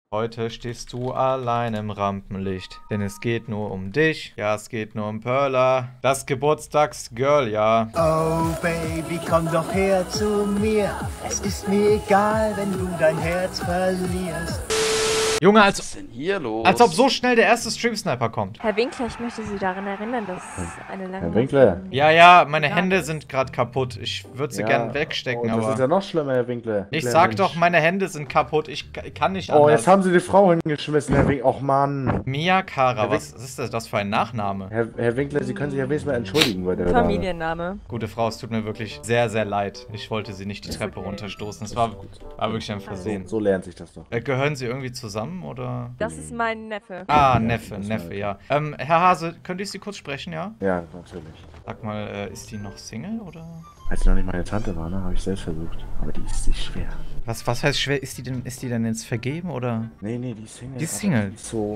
Heute stehst du allein im Rampenlicht, denn es geht nur um dich, ja, es geht nur um Perla, das Geburtstagsgirl, ja. Oh Baby, komm doch her zu mir. Es ist mir egal, wenn du dein Herz verlierst. Junge, Was ist denn hier los? als ob so schnell der erste Stream-Sniper kommt. Herr Winkler, ich möchte Sie daran erinnern, dass eine lange... Herr Winkler. Ja, meine Hände sind gerade kaputt. Ich würde sie Ja, gern wegstecken, das ist ja aber... noch schlimmer, Herr Winkler. Ich sag doch, meine Hände sind kaputt. Ich kann nicht Oh, anders. jetzt haben Sie die Frau hingeschmissen, Herr Winkler. Och, Mann. Mia Kara, Herr was ist das für ein Nachname? Herr Winkler, Sie können sich ja wenigstens mal entschuldigen bei der Dame. Familienname. Gute Frau, es tut mir wirklich sehr, sehr leid. Ich wollte sie nicht die Ist Treppe okay. runterstoßen. Es war wirklich ein Versehen. So lernt sich das doch. Gehören sie irgendwie zusammen, oder? Das ist mein Neffe. Ah, Neffe, ja. Herr Hase, könnte ich Sie kurz sprechen, ja? Ja, natürlich. Sag mal, ist die noch Single, oder? Als sie noch nicht meine Tante war, ne, habe ich selbst versucht. Aber die ist sich schwer. Was heißt schwer? Ist die denn jetzt vergeben, oder? Nee, die ist Single. Die ist aber Single?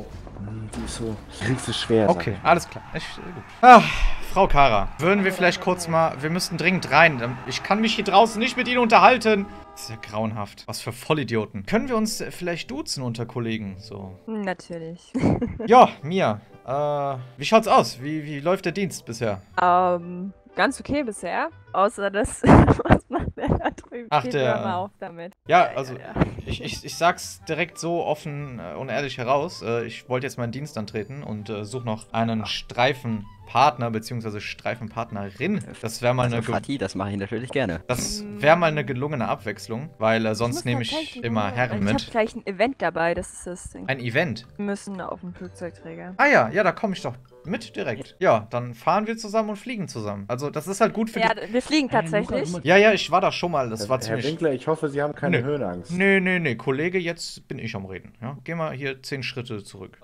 Die ist so, kriegst du schwer. sag Okay, ich. alles klar. Gut. Ach, Frau Kara, würden wir vielleicht kurz mal... Wir müssten dringend rein. Ich kann mich hier draußen nicht mit Ihnen unterhalten. Das ist ja grauenhaft. Was für Vollidioten. Können wir uns vielleicht duzen unter Kollegen? So. Natürlich. Ja, Mia. Wie schaut's aus? Wie läuft der Dienst bisher? Ganz okay bisher. Außer das, was macht der da drüben? Ach, Geht der- doch mal auf damit. Ja, also... Ja. Ich sag's direkt so offen und ehrlich heraus. Ich wollte jetzt meinen Dienst antreten und suche noch einen Streifenpartner bzw. Streifenpartnerin. Das wäre mal eine Fatih, das mache ich natürlich gerne. Das wäre mal eine gelungene Abwechslung, weil Ich sonst muss nehme ich tatsächlich immer nur- Herren Ich habe mit. gleich ein Event dabei, das ist das Ding. Ein Event. Wir müssen auf dem Flugzeugträger. Ah ja, da komme ich doch mit direkt. Ja, dann fahren wir zusammen und fliegen zusammen. Also das ist halt gut für Ja, die... wir fliegen tatsächlich. Ja, ich war da schon mal. Das war Herr ziemlich... Winkler, ich hoffe, Sie haben keine Nö. Höhenangst. Nee, Kollege, jetzt bin ich am Reden. Ja? Geh mal hier 10 Schritte zurück.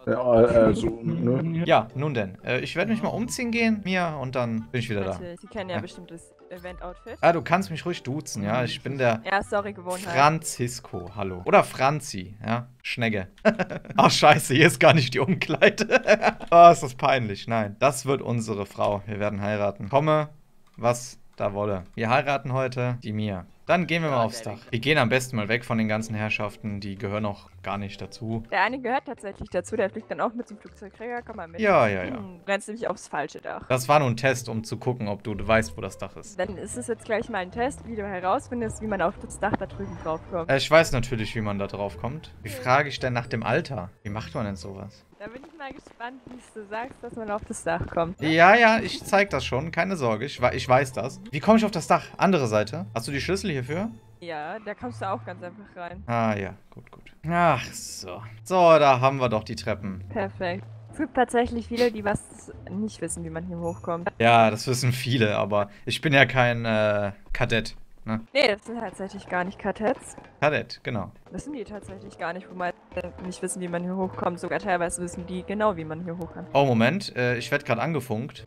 Ne? Ja, nun denn. Ich werde mich mal umziehen gehen, Mia, und dann bin ich wieder da. Natürlich. Sie kennen ja Ja. bestimmt das Event-Outfit. Ah, du kannst mich ruhig duzen, ja? Ich bin der Ja, sorry, Gewohnheit. Francisco, hallo. Oder Franzi, ja? Schnegge. Ach, scheiße, hier ist gar nicht die Umkleide. Oh, ist das peinlich. Nein, das wird unsere Frau. Wir werden heiraten. Komme, was da wolle. Wir heiraten heute die Mia. Dann gehen wir mal aufs Dach. Wir gehen am besten mal weg von den ganzen Herrschaften. Die gehören auch gar nicht dazu. Der eine gehört tatsächlich dazu, der fliegt dann auch mit zum Flugzeugträger. Komm mal mit. Ja. Du rennst nämlich aufs falsche Dach. Das war nur ein Test, um zu gucken, ob du weißt, wo das Dach ist. Dann ist es jetzt gleich mal ein Test, wie du herausfindest, wie man auf das Dach da drüben drauf kommt. Ich weiß natürlich, wie man da drauf kommt. Wie frage ich denn nach dem Alter? Wie macht man denn sowas? Da bin ich mal gespannt, wie du sagst, dass man auf das Dach kommt. Ja, ich zeig das schon. Keine Sorge, ich weiß das. Wie komme ich auf das Dach? Andere Seite. Hast du die Schlüssel hierfür? Ja, da kommst du auch ganz einfach rein. Ah ja, gut. Ach so. So, da haben wir doch die Treppen. Perfekt. Es gibt tatsächlich viele, die was nicht wissen, wie man hier hochkommt. Ja, das wissen viele, aber ich bin ja kein Kadett. Ne? Nee, das sind tatsächlich gar nicht Kadetts. Kadett, genau. Das sind die tatsächlich gar nicht, wo man nicht wissen, wie man hier hochkommt. Sogar teilweise wissen die genau, wie man hier hoch kann. Oh, Moment. Ich werde gerade angefunkt.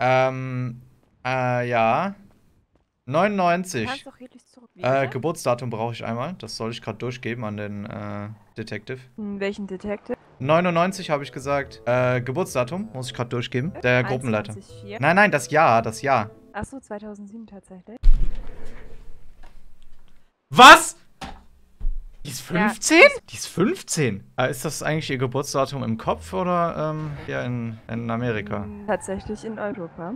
Ja. Du kannst 99. doch redlich zurück. Wie bitte? Geburtsdatum brauche ich einmal. Das soll ich gerade durchgeben an den Detective. Welchen Detective? 99 habe ich gesagt. Geburtsdatum muss ich gerade durchgeben. Der Gruppenleiter. 21,4. Nein, das Jahr. Achso, 2007 tatsächlich. Was? Die ist Ja. 15? Die ist 15. Ist das eigentlich ihr Geburtsdatum im Kopf oder hier in Amerika? Tatsächlich in Europa.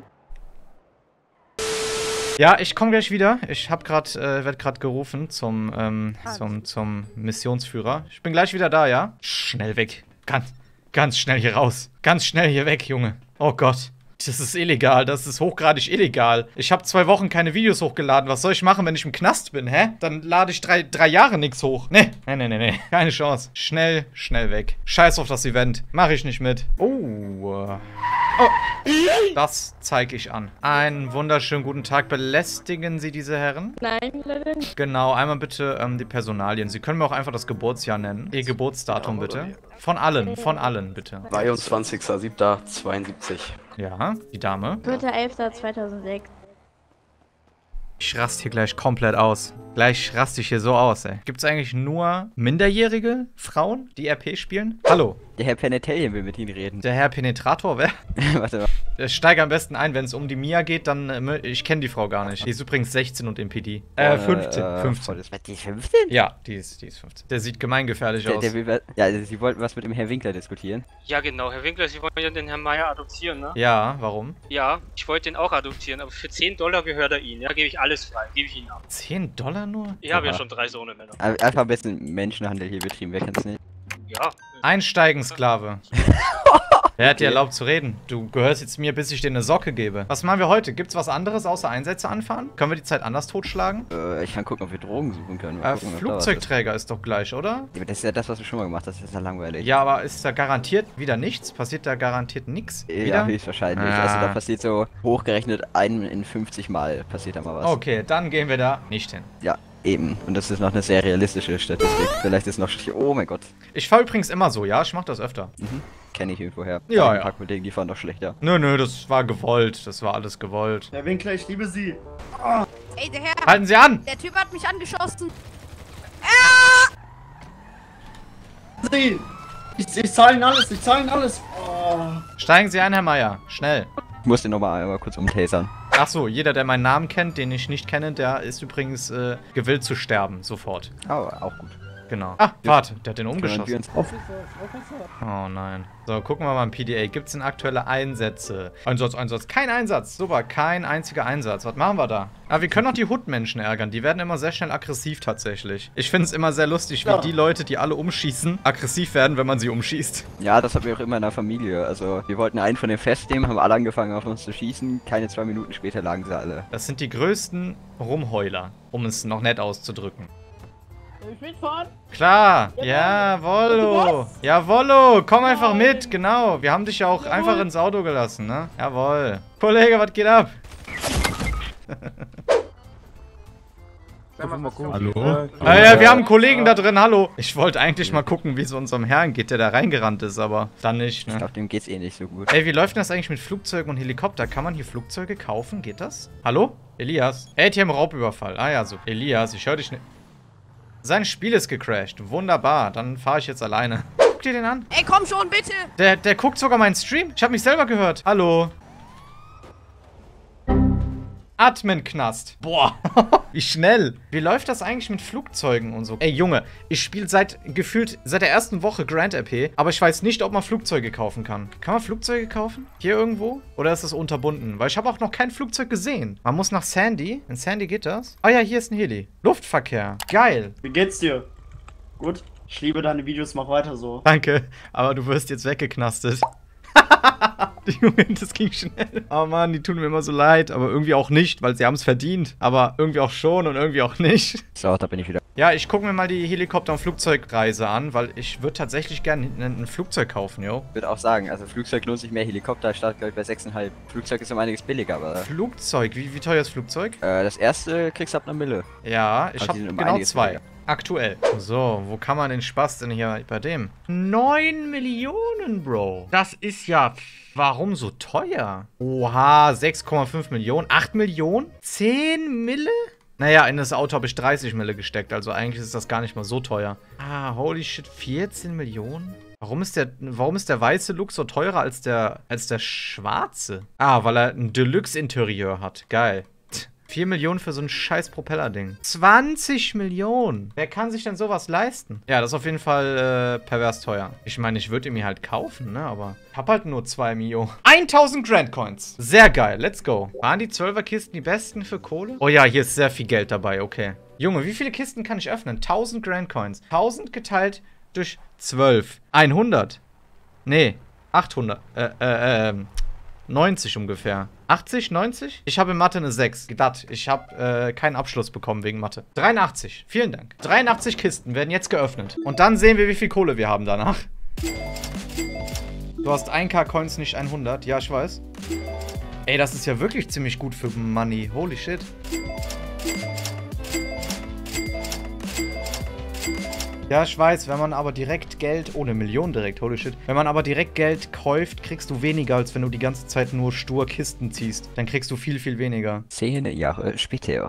Ja, ich komme gleich wieder. Ich werde gerade gerufen zum Missionsführer. Ich bin gleich wieder da, ja? Schnell weg. Ganz schnell hier raus. Ganz schnell hier weg, Junge. Oh Gott. Das ist illegal. Das ist hochgradig illegal. Ich habe 2 Wochen keine Videos hochgeladen. Was soll ich machen, wenn ich im Knast bin, hä? Dann lade ich drei Jahre nichts hoch. Nee. Keine Chance. Schnell weg. Scheiß auf das Event. Mach ich nicht mit. Oh. Das zeige ich an. Einen wunderschönen guten Tag. Belästigen Sie diese Herren? Nein, leider nicht. Genau, einmal bitte die Personalien. Sie können mir auch einfach das Geburtsjahr nennen. Ihr Geburtsdatum bitte. Von allen bitte. 22.07.72. Ja, die Dame. 3.11.2006. Ich raste hier gleich komplett aus. Gleich raste ich hier so aus, ey. Gibt's eigentlich nur minderjährige Frauen, die RP spielen? Hallo, Der Herr Penetellian will mit Ihnen reden. der Herr Penetrator, wer? Warte mal. Steige am besten ein, wenn es um die Mia geht, dann, ich kenne die Frau gar nicht. Die ist übrigens 16 und im PD. 15. 15. Die ist 15? Ja, die ist 15. Der sieht gemeingefährlich aus. Sie wollten was mit dem Herrn Winkler diskutieren. Ja, genau. Herr Winkler, Sie wollen ja den Herrn Meier adoptieren, ne? Ja, warum? Ja, ich wollte den auch adoptieren, aber für $10 gehört er Ihnen. Ja, gebe ich alles frei. Gebe ich Ihnen ab. $10 nur? Ich habe ja schon 3 Sohnemänner. Einfach ein bisschen Menschenhandel hier betrieben, wer kennt's nicht? Ja. Einsteigen, Sklave. Wer hat dir erlaubt zu reden? Du gehörst jetzt mir, bis ich dir eine Socke gebe. Was machen wir heute? Gibt's was anderes außer Einsätze anfahren? Können wir die Zeit anders totschlagen? Ich kann gucken, ob wir Drogen suchen können. Mal gucken, Flugzeugträger ist doch gleich, oder? Ja, das ist ja das, was wir schon mal gemacht haben. Das ist ja langweilig. Ja, aber ist da garantiert wieder nichts? Passiert da garantiert nichts? Ja, höchstwahrscheinlich. Also da passiert so hochgerechnet 1 in 50 Mal passiert da mal was. Okay, dann gehen wir da nicht hin. Ja, eben. Und das ist noch eine sehr realistische Statistik. Vielleicht ist noch... Oh mein Gott. Ich fahre übrigens immer so, ja? Ich mach das öfter. Kenne ich irgendwoher. Ja, ein paar Kollegen, die fahren doch schlechter. Nö, das war gewollt. Das war alles gewollt. Herr Winkler, ich liebe Sie. Ey, der Herr, Halten Sie an! der Typ hat mich angeschossen. Sie! Ich zahle Ihnen alles, ich zahle Ihnen alles. Oh. Steigen Sie ein, Herr Meier. Schnell. Ich muss den nochmal einmal kurz umtasern. Ach so, jeder, der meinen Namen kennt, den ich nicht kenne, der ist übrigens gewillt zu sterben. Sofort. Oh, auch gut. Genau. Ah, warte, der hat den umgeschossen. Officer. Oh nein. So, gucken wir mal im PDA. Gibt es denn aktuelle Einsätze? Einsatz. Kein Einsatz. Super, kein einziger Einsatz. Was machen wir da? Aber wir können auch die Hood-Menschen ärgern. Die werden immer sehr schnell aggressiv tatsächlich. Ich finde es immer sehr lustig, wie die Leute, die alle umschießen, aggressiv werden, wenn man sie umschießt. Ja, das hatten wir auch immer in der Familie. Also, wir wollten einen von den festnehmen, haben alle angefangen auf uns zu schießen. Keine 2 Minuten später lagen sie alle. Das sind die größten Rumheuler, um es noch nett auszudrücken. Ich will fahren. Klar, jawollo. Jawollo, komm einfach mit, genau. Wir haben dich ja auch einfach ins Auto gelassen, ne? Jawohl. Kollege, was geht ab? Hallo? Ja, wir haben einen Kollegen da drin, hallo. Ich wollte eigentlich mal gucken, wie es unserem Herrn geht, der da reingerannt ist, aber dann nicht, Ich ne? glaube, dem geht's eh nicht so gut. Ey, wie läuft denn das eigentlich mit Flugzeugen und Helikopter? Kann man hier Flugzeuge kaufen? Geht das? Hallo? Elias? ATM-Raubüberfall. Ah ja, so. Elias, ich höre dich nicht. Sein Spiel ist gecrashed. Wunderbar, dann fahre ich jetzt alleine. Guck dir den an. Ey, komm schon, bitte. Der guckt sogar meinen Stream. Ich habe mich selber gehört. Hallo. Admin-Knast. Boah, wie schnell. Wie läuft das eigentlich mit Flugzeugen und so? Ey, Junge, ich spiele gefühlt seit der ersten Woche Grand RP, aber ich weiß nicht, ob man Flugzeuge kaufen kann. Kann man Flugzeuge kaufen? Hier irgendwo? Oder ist das unterbunden? Weil ich habe auch noch kein Flugzeug gesehen. Man muss nach Sandy. In Sandy geht das? Ah ja, hier ist ein Heli. Luftverkehr. Geil. Wie geht's dir? Gut? Ich liebe deine Videos, mach weiter so. Danke, aber du wirst jetzt weggeknastet. Junge, das ging schnell. Oh Mann, die tun mir immer so leid, aber irgendwie auch nicht, weil sie haben es verdient. Aber irgendwie auch schon und irgendwie auch nicht. So, da bin ich wieder. Ja, ich gucke mir mal die Helikopter- und Flugzeugreise an, weil ich würde tatsächlich gerne ein Flugzeug kaufen, yo. Ich würde auch sagen, also Flugzeug lohnt sich mehr, Helikopter startet, glaube ich, bei 6,5. Flugzeug ist um einiges billiger, aber... Flugzeug, wie teuer ist Flugzeug? Das erste kriegst du ab 1 Mille. Ja, ich Also habe die sind um genau einiges 2. billiger. Aktuell. So, wo kann man den Spaß denn hier bei dem? 9 Millionen, Bro. Das ist ja... Warum so teuer? Oha, 6,5 Millionen. 8 Millionen? 10 Mille? Naja, in das Auto habe ich 30 Mille gesteckt. Also eigentlich ist das gar nicht mal so teuer. Ah, holy shit, 14 Millionen? Warum ist der weiße Look so teurer als der schwarze? Ah, weil er ein Deluxe-Interieur hat. Geil. 4 Millionen für so ein scheiß Propellerding. 20 Millionen. Wer kann sich denn sowas leisten? Ja, das ist auf jeden Fall pervers teuer. Ich meine, ich würde ihn mir halt kaufen, ne? Aber ich hab halt nur 2 Mio. 1000 Grand Coins. Sehr geil. Let's go. Waren die 12er-Kisten die besten für Kohle? Oh ja, hier ist sehr viel Geld dabei. Okay. Junge, wie viele Kisten kann ich öffnen? 1000 Grand Coins. 1000 geteilt durch 12. 100. Nee, 800. 90 ungefähr. 80, 90? Ich habe in Mathe eine 6. Gedacht, ich habe keinen Abschluss bekommen wegen Mathe. 83. Vielen Dank. 83 Kisten werden jetzt geöffnet. Und dann sehen wir, wie viel Kohle wir haben danach. Du hast 1k Coins, nicht 100. Ja, ich weiß. Ey, das ist ja wirklich ziemlich gut für Money. Holy shit. Ja, ich weiß, wenn man aber direkt Geld, ohne Million direkt, holy shit. Wenn man aber direkt Geld kauft, kriegst du weniger, als wenn du die ganze Zeit nur stur Kisten ziehst. Dann kriegst du viel, viel weniger. 10 Jahre später.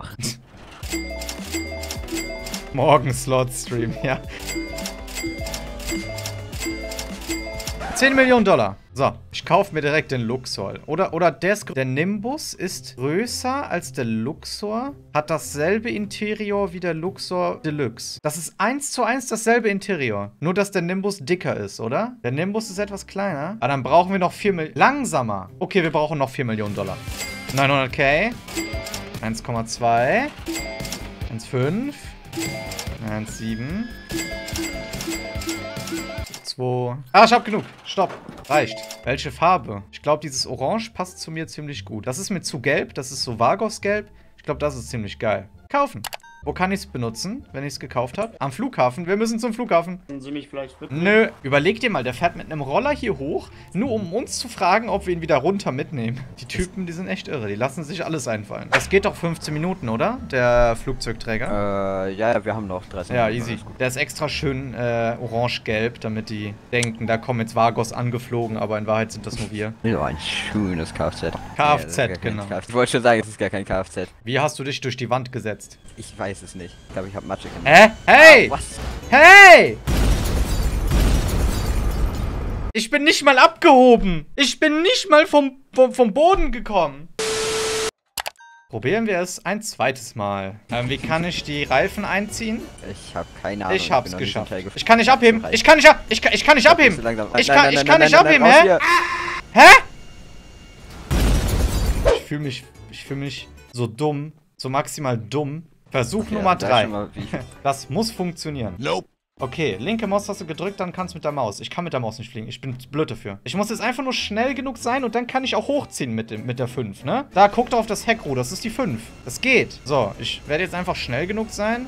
Morgen Slot-Stream, ja. 10 Millionen Dollar. So, ich kaufe mir direkt den Luxor. Oder der Nimbus ist größer als der Luxor, hat dasselbe Interior wie der Luxor Deluxe. Das ist 1:1 dasselbe Interior. Nur, dass der Nimbus dicker ist, oder? Der Nimbus ist etwas kleiner. Aber dann brauchen wir noch 4 Millionen. Langsamer. Okay, wir brauchen noch 4 Millionen Dollar. 900k. 1,2. 1,5. 1,7. 2. Ah, ich hab genug. Stopp. Reicht. Welche Farbe? Ich glaube, dieses Orange passt zu mir ziemlich gut. Das ist mir zu gelb. Das ist so Vagos-gelb. Ich glaube, das ist ziemlich geil. Kaufen. Wo kann ich es benutzen, wenn ich es gekauft habe? Am Flughafen. Wir müssen zum Flughafen. Können Sie mich vielleicht bitten? Nö. Überleg dir mal, der fährt mit einem Roller hier hoch, nur um uns zu fragen, ob wir ihn wieder runter mitnehmen. Die Typen, die sind echt irre. Die lassen sich alles einfallen. Das geht doch 15 Minuten, oder? Der Flugzeugträger. Ja, wir haben noch 30 Ja, Minuten. easy. Der ist extra schön orange-gelb, damit die denken, da kommen jetzt Vagos angeflogen, aber in Wahrheit sind das nur wir. So ein schönes Kfz. Kfz, Ja, genau. Ich wollte schon sagen, es ist gar kein Kfz. Wie hast du dich durch die Wand gesetzt? Ich weiß es nicht. Ich glaube, ich habe Matsche gemacht. Hä? Hey! Was? Hey! Ich bin nicht mal abgehoben. Ich bin nicht mal vom Boden gekommen. Probieren wir es ein zweites Mal. Wie kann ich die Reifen einziehen? Ich habe keine Ahnung. Ich hab's bin noch nicht geschafft. im Teil Ich kann nicht abheben. Ich kann nicht abheben. Ich kann nicht abheben. Ich kann nicht abheben, raus hä? hier. Hä? Ich fühle mich so dumm. So maximal dumm. Versuch Okay, Nummer sag 3. schon mal, wie- Das muss funktionieren. Nope. Okay, linke Maustaste gedrückt, dann kannst du mit der Maus. Ich kann mit der Maus nicht fliegen. Ich bin blöd dafür. Ich muss jetzt einfach nur schnell genug sein und dann kann ich auch hochziehen mit der 5, ne? Da, guckt auf das Heckruder. Das ist die 5. Das geht. So, ich werde jetzt einfach schnell genug sein.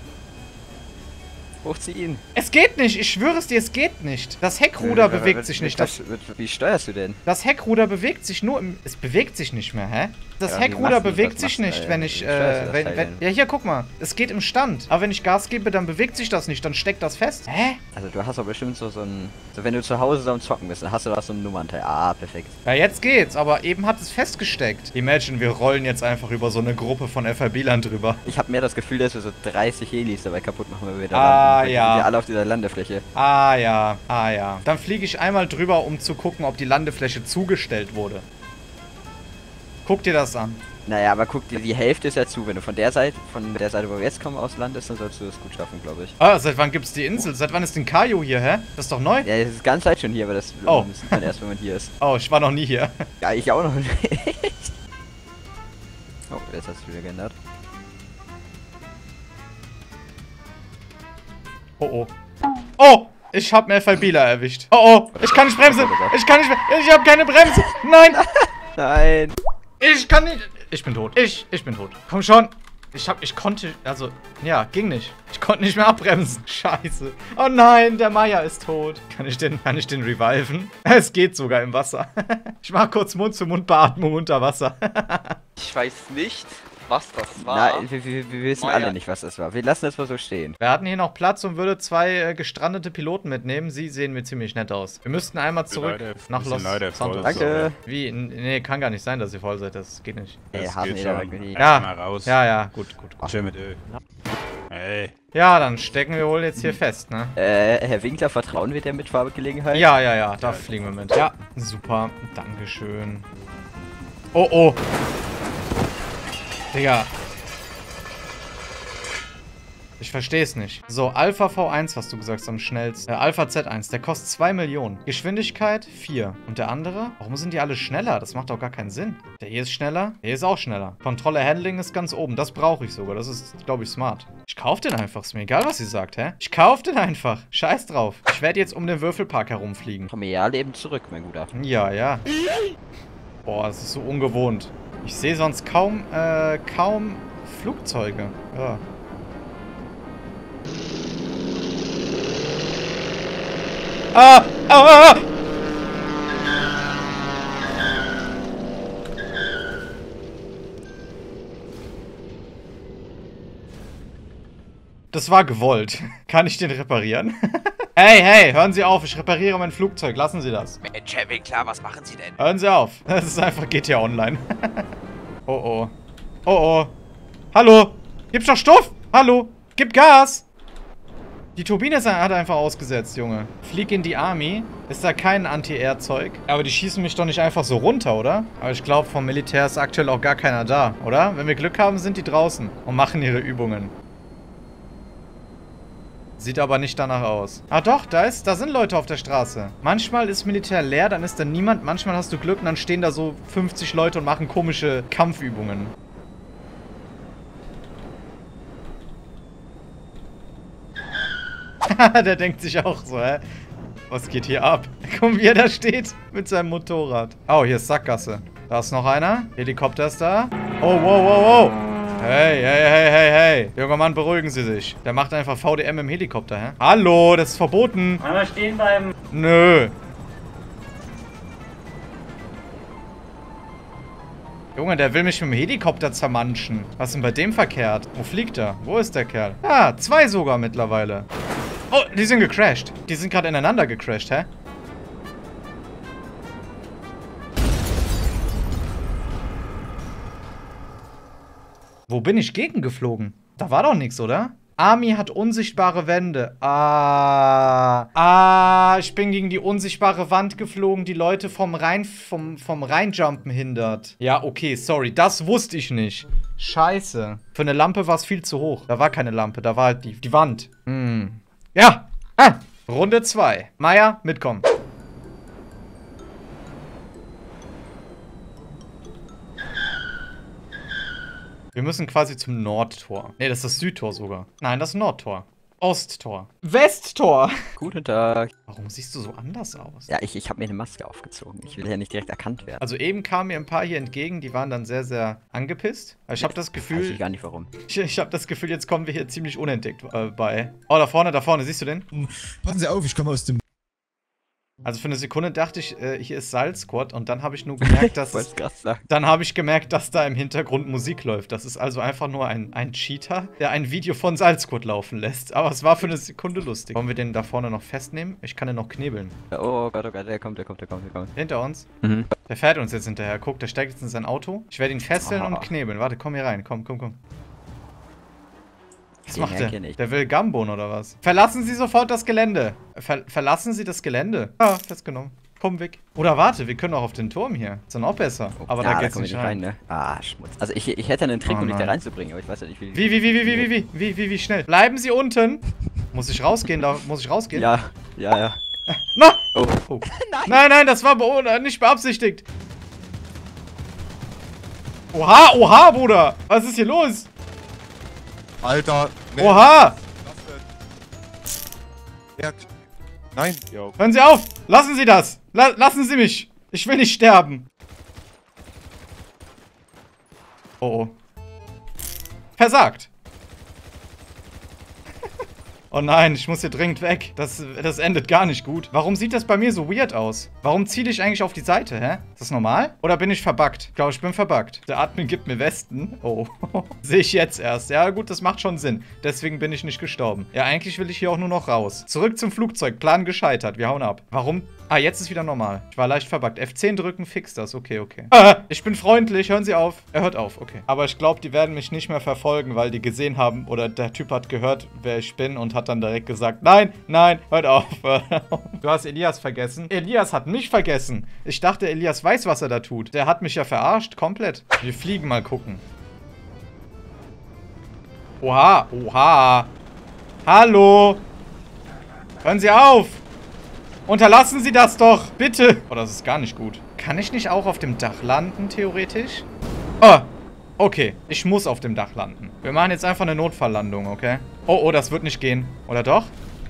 Hochziehen. Es geht nicht. Ich schwöre es dir, es geht nicht. Das Heckruder bewegt sich nicht. Wie steuerst du denn? Das Heckruder bewegt sich nur im... Es bewegt sich nicht mehr, hä? Das Ja, wie Heckruder machst du- bewegt was sich machst du, nicht, wenn ich... wie steuerst du das Teil denn? Ja, hier, guck mal. Es geht im Stand. Aber wenn ich Gas gebe, dann bewegt sich das nicht. Dann steckt das fest. Hä? Also du hast doch bestimmt so ein... So wenn du zu Hause so am Zocken bist, dann hast du da so ein Nummernteil. Ah, perfekt. Ja, jetzt geht's. Aber eben hat es festgesteckt. Imagine, wir rollen jetzt einfach über so eine Gruppe von FRB-Lern drüber. Ich habe mehr das Gefühl, dass wir so 30 Helis dabei kaputt machen, wenn wir da Ah, landen. ja. Die sind ja alle auf dieser Landefläche. Ah, ja. Ah, ja. Dann fliege ich einmal drüber, um zu gucken, ob die Landefläche zugestellt wurde. Guck dir das an. Naja, aber guck dir, die Hälfte ist ja zu. Wenn du von der Seite, wo wir jetzt kommen, aus landest, dann sollst du das gut schaffen, glaube ich. Ah, seit wann gibt's die Insel? Seit wann ist denn Kajo hier, hä? Das ist doch neu. Ja, das ist ganz Zeit schon hier, aber das Oh. sieht man erst, wenn man hier ist. Oh, ich war noch nie hier. Ja, ich auch noch nicht. Oh, jetzt hast du wieder geändert. Oh, oh. Oh! Ich hab einen FIBler erwischt. Oh, oh. Ich kann nicht bremsen. Ich kann nicht mehr. Ich hab keine Bremse. Nein. Nein! Ich kann nicht. Ich bin tot. Ich bin tot. Komm schon. Ich konnte, also, ja, ging nicht. Ich konnte nicht mehr abbremsen. Scheiße. Oh nein, der Maya ist tot. Kann ich den reviven? Es geht sogar im Wasser. Ich mach kurz Mund-zu-Mund-Beatmung unter Wasser. Ich weiß nicht, was das war. Nein, wir wissen Oh, alle ja. nicht, was das war. Wir lassen das mal so stehen. Wir hatten hier noch Platz und würde 2 gestrandete Piloten mitnehmen. Sie sehen mir ziemlich nett aus. Wir müssten einmal zurück nach Los Santos. Danke. Wie? Nee, kann gar nicht sein, dass ihr voll seid. Das geht nicht. Ey, Das Hafen geht jeder schon. weg. Ja, Mal raus. ja, gut. Schön mit Öl. Hey. Ja, dann stecken wir wohl jetzt hier fest, ne? Herr Winkler, vertrauen wir der Mitfahrgelegenheit? Ja, da fliegen wir mit. Ja, super. Dankeschön. Oh, oh. Digga. Ich verstehe es nicht. So, Alpha V1 hast du gesagt, ist am schnellsten. Alpha Z1, der kostet 2 Millionen. Geschwindigkeit 4. Und der andere? Warum sind die alle schneller? Das macht doch gar keinen Sinn. Der hier ist schneller. Der hier ist auch schneller. Kontrolle Handling ist ganz oben. Das brauche ich sogar. Das ist, glaube ich, smart. Ich kaufe den einfach. Ist mir egal, was sie sagt, hä? Ich kaufe den einfach. Scheiß drauf. Ich werde jetzt um den Würfelpark herumfliegen. Komm ja Leben zurück, mein Guter. Ja. Boah, das ist so ungewohnt. Ich sehe sonst kaum Flugzeuge. Ja. Ah! Das war gewollt. Kann ich den reparieren? Hey, hören Sie auf. Ich repariere mein Flugzeug. Lassen Sie das. Mensch, Herr Winkler, was machen Sie denn? Hören Sie auf. Das ist einfach GTA Online. Oh. Hallo. Gib's doch Stoff. Hallo. Gib Gas. Die Turbine hat er einfach ausgesetzt, Junge. Flieg in die Army. Ist da kein Anti-Air-Zeug? Aber die schießen mich doch nicht einfach so runter, oder? Aber ich glaube, vom Militär ist aktuell auch gar keiner da, oder? Wenn wir Glück haben, sind die draußen und machen ihre Übungen. Sieht aber nicht danach aus. Ah doch, da sind Leute auf der Straße. Manchmal ist Militär leer, dann ist da niemand. Manchmal hast du Glück und dann stehen da so 50 Leute und machen komische Kampfübungen. Der denkt sich auch so, hä? Was geht hier ab? Guck, wie er da steht mit seinem Motorrad. Oh, hier ist Sackgasse. Da ist noch einer. Helikopter ist da. Oh, wow, wow, wow. Hey, hey, hey, hey, hey. Junger Mann, beruhigen Sie sich. Der macht einfach VDM im Helikopter, hä? Hallo, das ist verboten. Einmal stehen bleiben. Nö. Junge, der will mich mit dem Helikopter zermanschen. Was ist denn bei dem verkehrt? Wo fliegt er? Wo ist der Kerl? Ah, 2 sogar mittlerweile. Oh, die sind gecrashed. Die sind gerade ineinander gecrashed, hä? Wo bin ich gegengeflogen? Da war doch nichts, oder? Army hat unsichtbare Wände. Ich bin gegen die unsichtbare Wand geflogen, die Leute vom Reinjumpen hindert. Ja, okay, sorry. Das wusste ich nicht. Scheiße. Für eine Lampe war es viel zu hoch. Da war keine Lampe, da war halt die Wand. Ja. Runde 2. Meier, mitkommen. Wir müssen quasi zum Nordtor. Ne, das ist das Südtor sogar. Nein, das Nordtor. Osttor. Westtor. Guten Tag. Warum siehst du so anders aus? Ja, ich habe mir eine Maske aufgezogen. Ich will ja nicht direkt erkannt werden. Also eben kamen mir ein paar hier entgegen, die waren dann sehr, sehr angepisst. Ich habe das Gefühl... Weiß ich gar nicht warum. Ich habe das Gefühl, jetzt kommen wir hier ziemlich unentdeckt bei. Oh, da vorne, siehst du den? Passen Sie auf, ich komme aus dem... Also für eine Sekunde dachte ich, hier ist Salzquad und dann habe ich nur gemerkt, dass da im Hintergrund Musik läuft. Das ist also einfach nur ein Cheater, der ein Video von Salzquad laufen lässt. Aber es war für eine Sekunde lustig. Wollen wir den da vorne noch festnehmen? Ich kann den noch knebeln. Oh Gott, der kommt. Hinter uns? Mhm. Der fährt uns jetzt hinterher. Guck, der steigt jetzt in sein Auto. Ich werde ihn fesseln und knebeln. Warte, komm hier rein. Komm. Was macht der? Der will Gambon oder was? Verlassen Sie sofort das Gelände. Verlassen Sie das Gelände. Ah, festgenommen. Komm weg. Oder warte, wir können auch auf den Turm hier. Ist dann auch besser. Aber ja, da geht's nicht rein. Ne? Ah, Schmutz. Also ich hätte einen Trick, um dich da reinzubringen, aber ich weiß ja nicht, wie... Wie schnell? Bleiben Sie unten. Muss ich rausgehen? Ja. Na! Oh. Nein, das war nicht beabsichtigt. Oha, Bruder. Was ist hier los? Alter, nee. Oha! Nein. Hören Sie auf! Lassen Sie das! Lassen Sie mich! Ich will nicht sterben! Oh. Versagt! Oh nein, ich muss hier dringend weg. Das endet gar nicht gut. Warum sieht das bei mir so weird aus? Warum ziele ich eigentlich auf die Seite, hä? Ist das normal? Oder bin ich verbuggt? Ich glaube, ich bin verbuggt. Der Admin gibt mir Westen. Oh. Sehe ich jetzt erst. Ja gut, das macht schon Sinn. Deswegen bin ich nicht gestorben. Ja, eigentlich will ich hier auch nur noch raus. Zurück zum Flugzeug. Plan gescheitert. Wir hauen ab. Warum? Ah, jetzt ist wieder normal. Ich war leicht verbuggt. F10 drücken, fix das. Okay. Ich bin freundlich. Hören Sie auf. Er hört auf. Okay. Aber ich glaube, die werden mich nicht mehr verfolgen, weil die gesehen haben oder der Typ hat gehört, wer ich bin und hat dann direkt gesagt, nein, hört auf. Du hast Elias vergessen. Elias hat mich vergessen. Ich dachte, Elias weiß, was er da tut. Der hat mich ja verarscht. Komplett. Wir fliegen mal gucken. Oha. Hallo. Hören Sie auf. Unterlassen Sie das doch, bitte. Oh, das ist gar nicht gut. Kann ich nicht auch auf dem Dach landen, theoretisch? Oh, okay. Ich muss auf dem Dach landen. Wir machen jetzt einfach eine Notfalllandung, okay? Oh, das wird nicht gehen. Oder doch?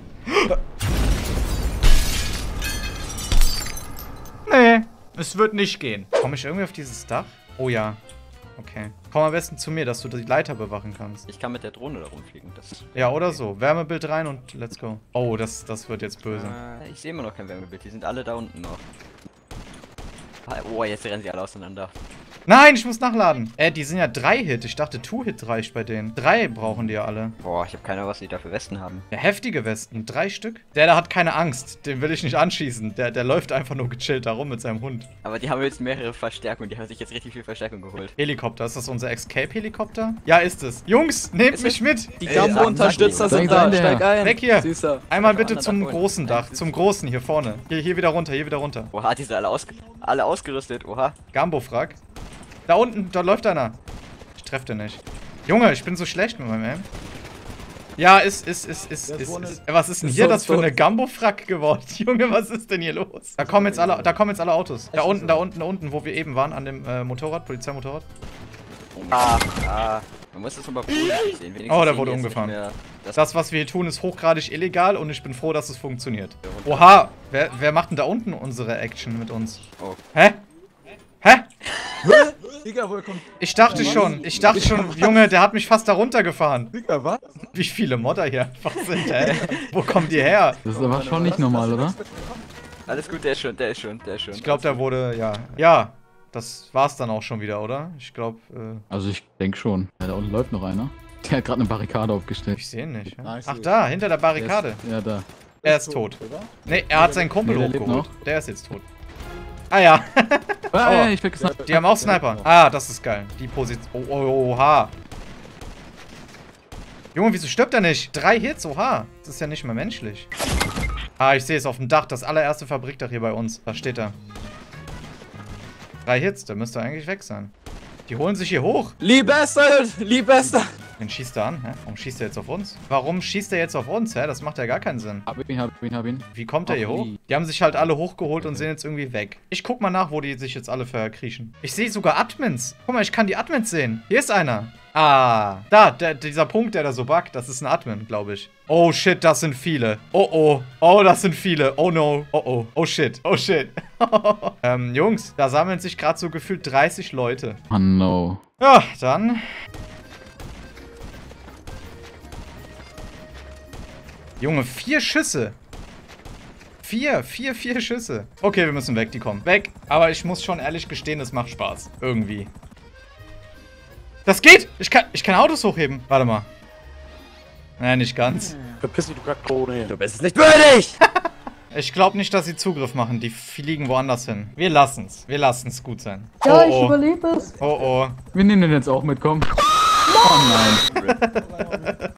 Nee, es wird nicht gehen. Komme ich irgendwie auf dieses Dach? Oh ja. Okay. Komm am besten zu mir, dass du die Leiter bewachen kannst. Ich kann mit der Drohne da rumfliegen. Ja, oder so. Wärmebild rein und let's go. Oh, das wird jetzt böse. Ich sehe immer noch kein Wärmebild. Die sind alle da unten noch. Oh, jetzt rennen sie alle auseinander. Nein, ich muss nachladen. Die sind ja 3-Hit. Ich dachte 2-Hit reicht bei denen. 3 brauchen die ja alle. Boah, ich habe keine Ahnung, was die da für Westen haben. Ja, heftige Westen. 3 Stück. Der da hat keine Angst. Den will ich nicht anschießen. Der läuft einfach nur gechillt da rum mit seinem Hund. Aber die haben jetzt mehrere Verstärkungen. Die haben sich jetzt richtig viel Verstärkung geholt. Helikopter. Ist das unser Escape-Helikopter? Ja, ist es. Jungs, nehmt mich mit. Die Gambo-Unterstützer sind da. Steig ein. Weg hier. Süßer. Einmal bitte zum großen Dach. Zum großen hier vorne. Hier wieder runter. Hier wieder runter. Oha, die sind alle ausgerüstet. Oha. Gambo-Frag. Da unten, da läuft einer. Ich treffe den nicht. Junge, ich bin so schlecht mit meinem Aim. Ja, Was ist denn hier das für eine Gambo-Frack geworden? Junge, was ist denn hier los? Da kommen jetzt alle Autos. Da unten, wo wir eben waren, an dem Motorrad, Polizeimotorrad. Man muss das mal positiv sehen. Oh, der wurde umgefahren. Das, was wir hier tun, ist hochgradig illegal und ich bin froh, dass es funktioniert. Oha, wer macht denn da unten unsere Action mit uns? Oh. Hä? Ich dachte schon, Junge, der hat mich fast da runtergefahren. Digga, was? Wie viele Modder hier einfach sind, hä? Wo kommen die her? Das ist aber schon nicht normal, oder? Alles gut, der ist schon. Ich glaube, der wurde, ja, das war's dann auch schon wieder, oder? Ich glaube, Also ich denke schon. Ja, da unten läuft noch einer. Der hat gerade eine Barrikade aufgestellt. Ich sehe ihn nicht. Ja? Ach, da, hinter der Barrikade. Ja, da. Er ist tot. Ne, er hat seinen Kumpel hochgeholt. Der ist jetzt tot. Ah ja. Ich bin gesniped. Die haben auch Sniper. Ah, das ist geil. Die Position. Oha. Junge, wieso stirbt er nicht? 3 Hits, oha. Das ist ja nicht mehr menschlich. Ah, ich sehe es auf dem Dach. Das allererste Fabrikdach hier bei uns. Da steht er. 3 Hits, der müsste eigentlich weg sein. Die holen sich hier hoch. Liebester! Den schießt er an, hä? Warum schießt er jetzt auf uns? Warum schießt er jetzt auf uns, hä? Das macht ja gar keinen Sinn. Hab ihn. Wie kommt er hier hoch? Die haben sich halt alle hochgeholt und sind jetzt irgendwie weg. Ich guck mal nach, wo die sich jetzt alle verkriechen. Ich sehe sogar Admins. Guck mal, ich kann die Admins sehen. Hier ist einer. Ah, da, dieser Punkt, der da so buggt, das ist ein Admin, glaube ich. Oh shit, das sind viele. Oh, das sind viele. Oh no. Oh shit. Jungs, da sammeln sich gerade so gefühlt 30 Leute. Oh no. Ja, dann... Junge, 4 Schüsse. 4 Schüsse. Okay, wir müssen weg, die kommen. Weg. Aber ich muss schon ehrlich gestehen, es macht Spaß. Irgendwie. Das geht! Ich kann Autos hochheben. Warte mal. Nein, nicht ganz. Verpiss dich, du Kackkrone. Du bist es nicht würdig! Ich glaube nicht, dass sie Zugriff machen. Die fliegen woanders hin. Wir lassen's. Wir lassen's gut sein. Ja, ich überlebe es. Oh. Wir nehmen den jetzt auch mit, komm. Oh nein.